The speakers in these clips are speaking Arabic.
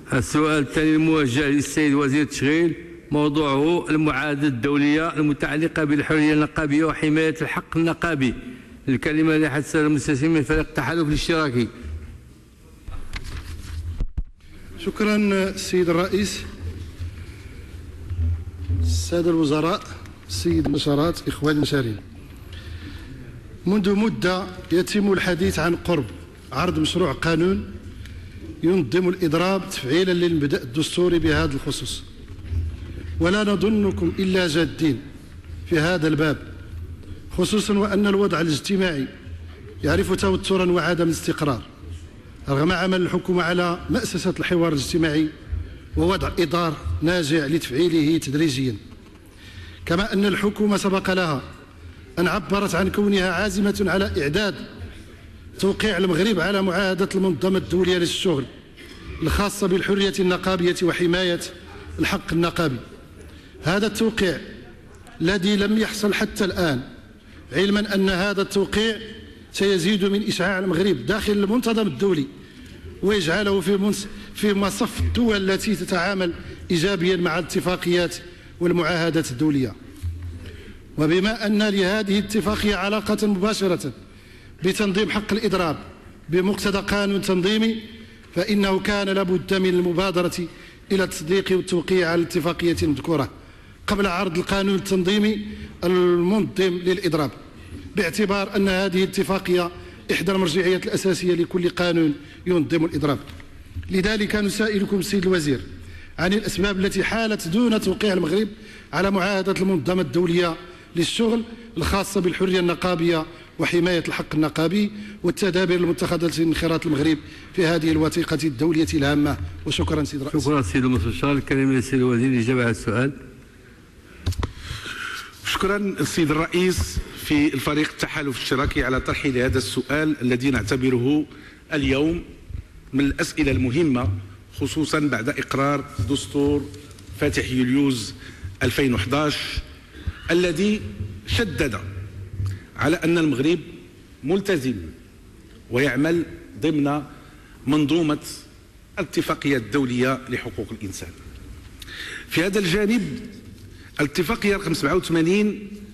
السؤال الثاني الموجه للسيد وزير التشغيل، موضوعه المعاهدة الدولية المتعلقة بالحرية النقابية وحماية الحق النقابي. الكلمة لأحد السادة المستشارين من فريق التحالف الاشتراكي. شكرا السيد الرئيس. السادة الوزراء، السيد النشرات، إخواني المشارين، منذ مدة يتم الحديث عن قرب عرض مشروع قانون ينظم الإضراب تفعيلا للمبدأ الدستوري بهذا الخصوص، ولا نظنكم إلا جادين في هذا الباب، خصوصا وأن الوضع الاجتماعي يعرف توترا وعدم استقرار رغم عمل الحكومة على مأسسة الحوار الاجتماعي ووضع إطار ناجع لتفعيله تدريجيا. كما أن الحكومة سبق لها أن عبرت عن كونها عازمة على إعداد توقيع المغرب على معاهدة المنظمة الدولية للشغل الخاصة بالحرية النقابية وحماية الحق النقابي. هذا التوقيع الذي لم يحصل حتى الآن، علما أن هذا التوقيع سيزيد من إشعاع المغرب داخل المنتظم الدولي ويجعله في مصف الدول التي تتعامل إيجابيا مع الاتفاقيات والمعاهدات الدولية. وبما أن لهذه الاتفاقية علاقة مباشرة بتنظيم حق الإضراب بمقتضى قانون تنظيمي، فإنه كان لابد من المبادرة إلى التصديق والتوقيع على الاتفاقية المذكورة قبل عرض القانون التنظيمي المنظم للإضراب، باعتبار أن هذه الاتفاقية إحدى المرجعيات الأساسية لكل قانون ينظم الإضراب. لذلك نسائلكم السيد الوزير عن الأسباب التي حالت دون توقيع المغرب على معاهدة المنظمة الدولية للشغل الخاصة بالحرية النقابية وحماية الحق النقابي، والتدابير المتخذة لانخراط المغرب في هذه الوثيقة الدولية الهامة. وشكرا سيد الرئيس. شكرا سيد المستشار. الكلمة للسيد الوزير الإجابة على السؤال. شكرا السيد الرئيس في الفريق التحالف الاشتراكي على طرح هذا السؤال الذي نعتبره اليوم من الأسئلة المهمة، خصوصا بعد إقرار دستور فاتح يوليوز 2011 الذي شدد على أن المغرب ملتزم ويعمل ضمن منظومة الاتفاقية الدولية لحقوق الإنسان. في هذا الجانب الاتفاقية رقم 87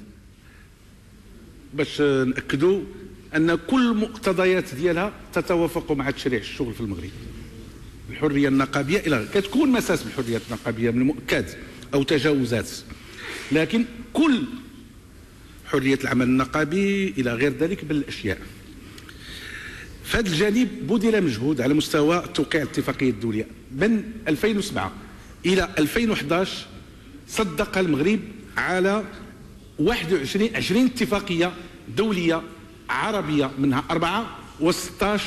باش نأكدوا أن كل مقتضيات ديالها تتوافق مع تشريع الشغل في المغرب. الحرية النقابية إلى كتكون مساس بالحرية النقابية من المؤكد أو تجاوزات، لكن كل حرية العمل النقابي إلى غير ذلك من الأشياء. في هذا الجانب بذل مجهود على مستوى توقيع الاتفاقية الدولية. من 2007 إلى 2011 صدق المغرب على 20 اتفاقية دولية عربية، منها 4 و16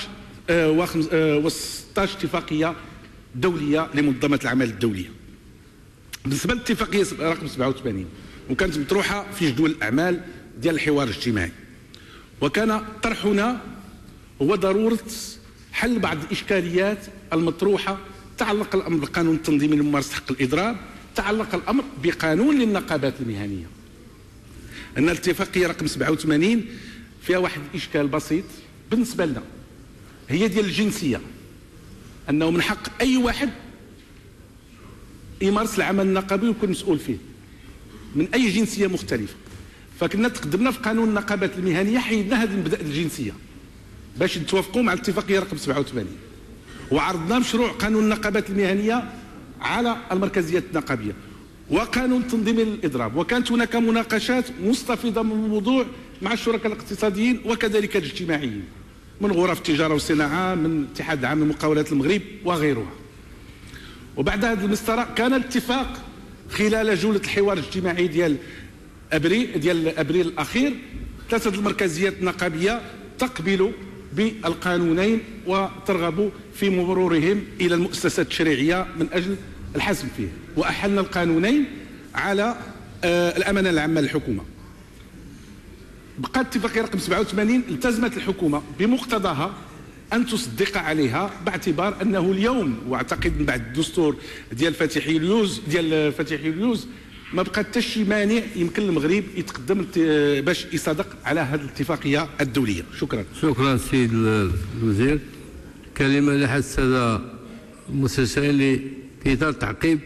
اتفاقية دولية لمنظمة العمل الدولية. بالنسبة للاتفاقية رقم 87 وكانت مطروحة في جدول الأعمال ديال الحوار الاجتماعي، وكان طرحنا هو ضرورة حل بعض الإشكاليات المطروحة. تعلق الأمر بالقانون التنظيمي لممارسة حق الإضراب، تعلق الأمر بقانون للنقابات المهنية. أن الاتفاقية رقم 87 فيها واحد الإشكال بسيط بالنسبة لنا، هي ديال الجنسية، أنه من حق أي واحد يمارس العمل النقابي ويكون مسؤول فيه من أي جنسية مختلفة. فكنا تقدمنا في قانون النقابات المهنية حيدنا هذه المبدأ الجنسية باش نتوافقوا مع الاتفاقية رقم 87، وعرضنا مشروع قانون النقابات المهنية على المركزيات النقابية وقانون تنظيم الإضراب، وكانت هناك مناقشات مستفيضة من الموضوع مع الشركاء الاقتصاديين وكذلك الاجتماعيين من غرف التجارة والصناعة، من الاتحاد العام لمقاولات المغرب وغيرها. وبعد هذه المسطرة كان الاتفاق خلال جولة الحوار الاجتماعي ديال أبريل الأخير 3 المركزيات النقابية تقبلوا بالقانونين وترغبوا في مرورهم إلى المؤسسات التشريعية من أجل الحسم فيه، وأحلنا القانونين على الأمانة العامة للحكومة. بقات اتفاقية رقم 87 التزمت الحكومة بمقتضاها أن تصدق عليها، باعتبار أنه اليوم واعتقد من بعد الدستور ديال فاتح يوليوز ما بقى حتى شي مانع يمكن المغرب يتقدم باش يصادق على هذه الاتفاقية الدولية. شكرا. شكرا سيد الوزير. كلمة لأحد السادة المستشارين في إطار تعقيب.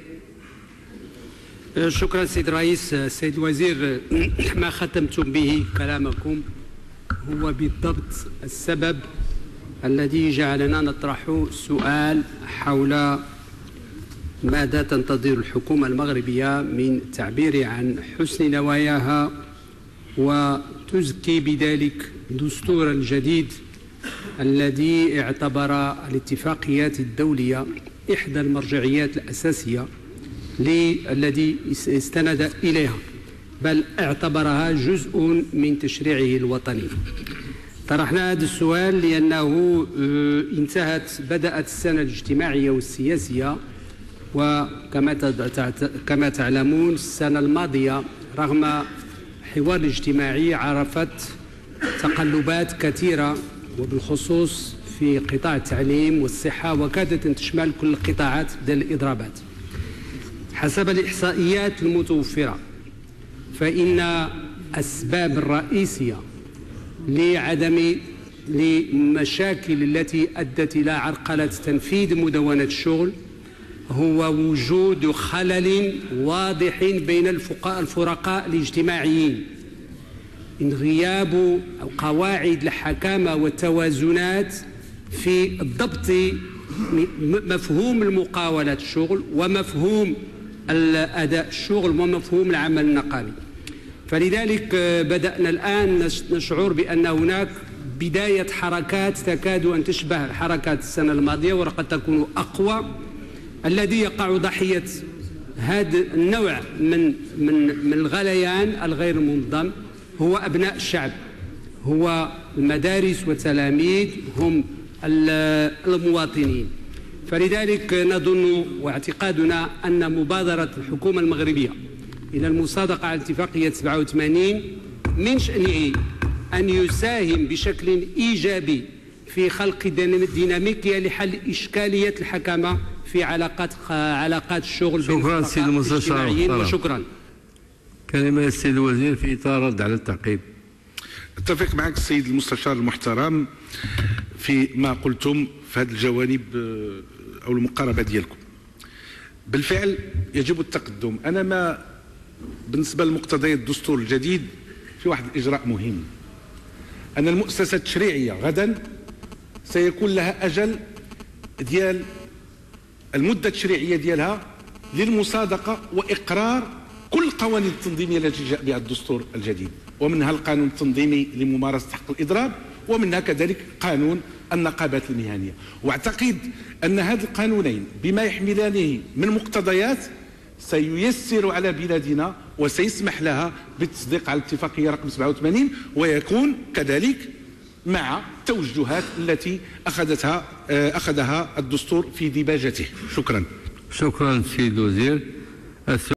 شكرا سيد الرئيس. سيد الوزير، ما ختمتم به كلامكم هو بالضبط السبب الذي جعلنا نطرح سؤال حول ماذا تنتظر الحكومة المغربية من التعبير عن حسن نواياها وتزكي بذلك دستورا الجديد الذي اعتبر الاتفاقيات الدولية إحدى المرجعيات الأساسية الذي استند إليها، بل اعتبرها جزء من تشريعه الوطني. طرحنا هذا السؤال لأنه بدأت السنة الاجتماعية والسياسية، وكما تعلمون السنة الماضية رغم الحوار الاجتماعي عرفت تقلبات كثيرة، وبالخصوص في قطاع التعليم والصحة، وكادت أن تشمل كل القطاعات بدل الإضرابات. حسب الإحصائيات المتوفرة فإن الأسباب الرئيسية للمشاكل التي أدت إلى عرقلة تنفيذ مدونة الشغل هو وجود خلل واضح بين الفرقاء الاجتماعيين، غياب قواعد الحكامة والتوازنات في الضبط مفهوم المقاولة الشغل ومفهوم الأداء الشغل ومفهوم العمل النقابي. فلذلك بدأنا الآن نشعر بأن هناك بداية حركات تكاد أن تشبه حركات السنة الماضية وقد تكون أقوى. الذي يقع ضحية هذا النوع من الغليان الغير منظم هو أبناء الشعب، هو المدارس والتلاميذ، هم المواطنين. فلذلك نظن واعتقادنا أن مبادرة الحكومة المغربية إلى المصادقة على اتفاقية 87 من شأنه أن يساهم بشكل إيجابي في خلق ديناميكية لحل إشكالية الحكامة في علاقات الشغل. شكرا سيد المستشار. وشكرا. كلمة السيد الوزير في إطار رد على التعقيب. اتفق معك السيد المستشار المحترم في ما قلتم في هذه الجوانب أو المقاربة ديالكم. بالفعل يجب التقدم. أنا ما بالنسبة لمقتضيات الدستور الجديد في واحد الإجراء مهم، أن المؤسسة التشريعية غدا سيكون لها أجل ديال المدة التشريعية ديالها للمصادقة وإقرار كل القوانين التنظيمية التي جاء بها الدستور الجديد، ومنها القانون التنظيمي لممارسة حق الإضراب، ومنها كذلك قانون النقابات المهنية. واعتقد أن هذا القانونين بما يحملانه من مقتضيات سييسر على بلادنا وسيسمح لها بالتصديق على الاتفاقية رقم 87، ويكون كذلك مع التوجهات التي أخذها الدستور في ديباجته. شكرا. شكرا سيد الوزير.